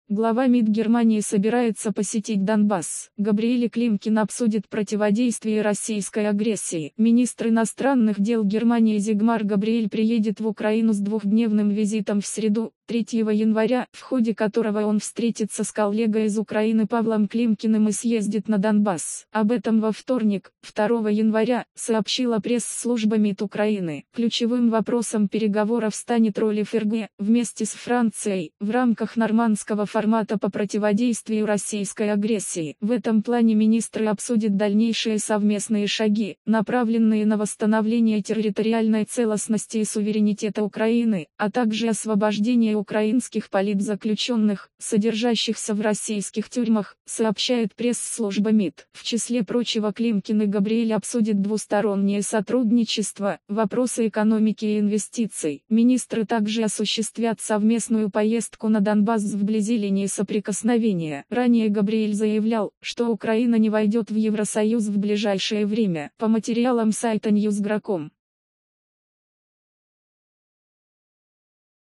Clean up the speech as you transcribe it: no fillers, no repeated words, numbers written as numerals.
Глава МИД Германии собирается посетить Донбасс. Габриэль Климкин обсудит противодействие российской агрессии. Министр иностранных дел Германии Зигмар Габриэль приедет в Украину с двухдневным визитом в среду, 3 января, в ходе которого он встретится с коллегой из Украины Павлом Климкиным и съездит на Донбасс. Об этом во вторник, 2 января, сообщила пресс-служба МИД Украины. Ключевым вопросом переговоров станет роль ФРГ, вместе с Францией, в рамках нормандского формата по противодействию российской агрессии. В этом плане министры обсудят дальнейшие совместные шаги, направленные на восстановление территориальной целостности и суверенитета Украины, а также освобождение украинских политзаключенных, содержащихся в российских тюрьмах, сообщает пресс-служба МИД. В числе прочего Климкин и Габриэль обсудят двустороннее сотрудничество, вопросы экономики и инвестиций. Министры также осуществят совместную поездку на Донбасс вблизи линии соприкосновения. Ранее Габриэль заявлял, что Украина не войдет в Евросоюз в ближайшее время. По материалам сайта Newsgro.com.